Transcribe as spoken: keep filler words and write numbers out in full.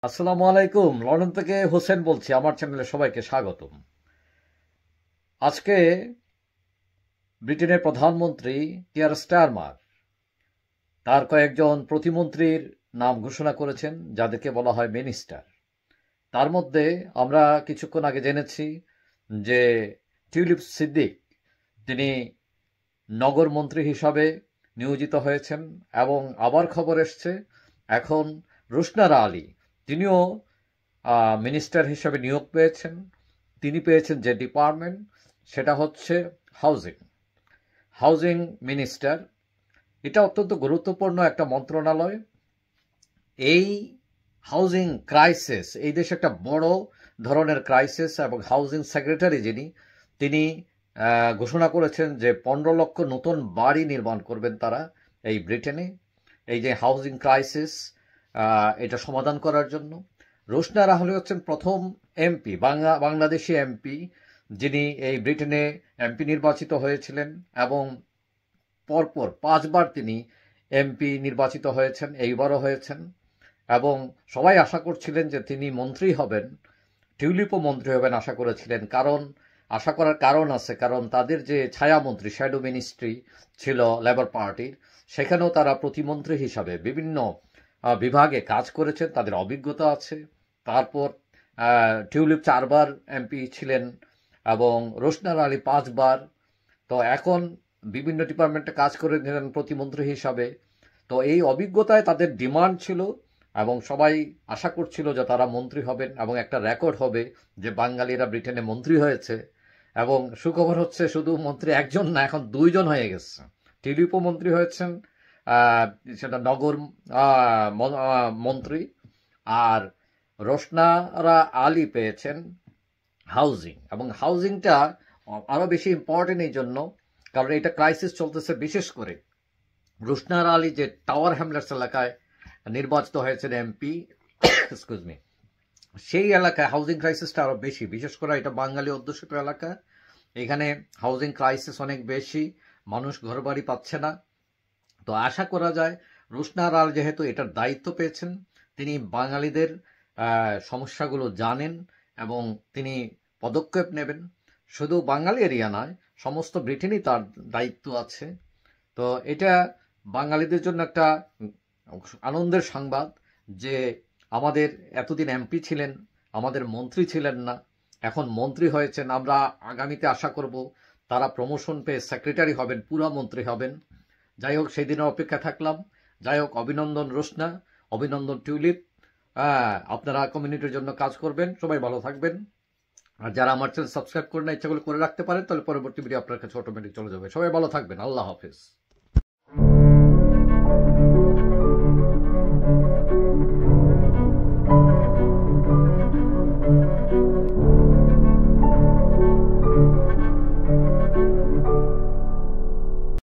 আসসালামু আলাইকুম। লন্ডন থেকে হোসেন বলছি। আমার চ্যানেলে সবাইকে স্বাগতম। আজকে ব্রিটেনের প্রধানমন্ত্রী কিয়ার স্টারমার তার কয়েকজন প্রতিমন্ত্রীর নাম ঘোষণা করেছেন, যাদেরকে বলা হয় মিনিস্টার। তার মধ্যে আমরা কিছুক্ষণ আগে জেনেছি যে টিউলিপ সিদ্দিক তিনি নগর মন্ত্রী হিসাবে নিয়োজিত হয়েছেন, এবং আবার খবর এসছে এখন রুশনারা আলী তিনিও মিনিস্টার হিসাবে নিয়োগ পেয়েছেন। তিনি পেয়েছেন যে ডিপার্টমেন্ট, সেটা হচ্ছে হাউজিং হাউজিং মিনিস্টার। এটা অত্যন্ত গুরুত্বপূর্ণ একটা মন্ত্রণালয়। এই হাউজিং ক্রাইসিস, এই দেশে একটা বড় ধরনের ক্রাইসিস, এবং হাউজিং সেক্রেটারি যিনি তিনি ঘোষণা করেছেন যে পনেরো লক্ষ নতুন বাড়ি নির্মাণ করবেন তারা এই ব্রিটেনে, এই যে হাউজিং ক্রাইসিস এটা সমাধান করার জন্য। রুশনারা আলী হচ্ছেন প্রথম এমপি, বাংলা বাংলাদেশি এমপি, যিনি এই ব্রিটেনে এমপি নির্বাচিত হয়েছিলেন, এবং পরপর পাঁচবার তিনি এমপি নির্বাচিত হয়েছেন, এইবারও হয়েছেন। এবং সবাই আশা করছিলেন যে তিনি মন্ত্রী হবেন, টিউলিপও মন্ত্রী হবেন আশা করেছিলেন। কারণ আশা করার কারণ আছে, কারণ তাদের যে ছায়ামন্ত্রী শ্যাডো মিনিস্ট্রি ছিল লেবার পার্টির, সেখানেও তারা প্রতিমন্ত্রী হিসাবে বিভিন্ন বিভাগে কাজ করেছেন, তাদের অভিজ্ঞতা আছে। তারপর টিউলিপ চারবার এমপি ছিলেন এবং রুশনারা আলী পাঁচবার। তো এখন বিভিন্ন ডিপার্টমেন্টে কাজ করে নিলেন প্রতিমন্ত্রী হিসাবে। তো এই অভিজ্ঞতায় তাদের ডিমান্ড ছিল, এবং সবাই আশা করছিল যে তারা মন্ত্রী হবেন, এবং একটা রেকর্ড হবে যে বাঙালিরা ব্রিটেনে মন্ত্রী হয়েছে। এবং সুখবর হচ্ছে শুধু মন্ত্রী একজন না, এখন দুইজন হয়ে গেছে। টিউলিপও মন্ত্রী হয়েছেন, সেটা নগর মন্ত্রী, আর রুশনারা আলী পেয়েছেন হাউজিং। এবং হাউজিংটা আরো বেশি ইম্পর্টেন্ট এই জন্য, কারণ এটা ক্রাইসিস চলতেছে। বিশেষ করে রুশনারা আলী যে টাওয়ার হ্যামলেটস এলাকায় নির্বাচিত হয়েছেন এমপি, এক্সকিউজ মি, সেই এলাকায় হাউজিং ক্রাইসিসটা আরো বেশি। বিশেষ করে এটা বাঙালি অধ্যুষিত এলাকা, এখানে হাউজিং ক্রাইসিস অনেক বেশি, মানুষ ঘরবাড়ি পাচ্ছে না। তো আশা করা যায় রুশনারা আলী যেহেতু এটার দায়িত্ব পেয়েছেন, তিনি বাঙালিদের সমস্যাগুলো জানেন এবং তিনি পদক্ষেপ নেবেন। শুধু বাঙালি এরিয়া নয়, সমস্ত ব্রিটেনই তার দায়িত্ব আছে। তো এটা বাঙালিদের জন্য একটা আনন্দের সংবাদ যে আমাদের এতদিন এমপি ছিলেন, আমাদের মন্ত্রী ছিলেন না, এখন মন্ত্রী হয়েছেন। আমরা আগামীতে আশা করব তারা প্রমোশন পেয়ে সেক্রেটারি হবেন, পুরা মন্ত্রী হবেন। যাই হোক, সেই দিনের অপেক্ষা থাকলাম। যাই হোক, অভিনন্দন রুশনা, অভিনন্দন টিউলিপ। আপনারা কমিউনিটির জন্য কাজ করবেন। সবাই ভালো থাকবেন। আর যারা আমার চ্যানেল সাবস্ক্রাইব করে না, ইচ্ছাগুলো করে রাখতে পারেন, তাহলে পরবর্তী ভিডিও আপনার কাছে অটোমেটিক চলে যাবে। সবাই ভালো থাকবেন। আল্লাহ হাফেজ।